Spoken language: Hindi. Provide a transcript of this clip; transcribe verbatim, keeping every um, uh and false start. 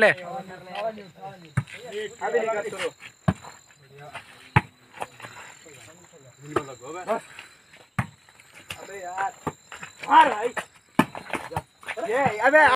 ले अभी निकाल शुरू अबे यार मार भाई ये अबे